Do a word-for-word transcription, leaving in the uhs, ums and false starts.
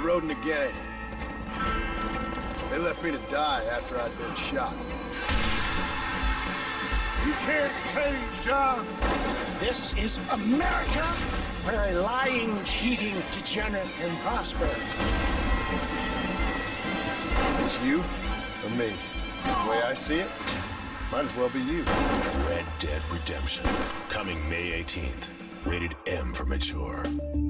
road in the gang. They left me to die after I'd been shot. You can't change, John. This is America, where a lying, cheating degenerate can prosper. It's you or me. The way I see it, might as well be you. Red Dead Redemption, coming May eighteenth. Rated M for mature.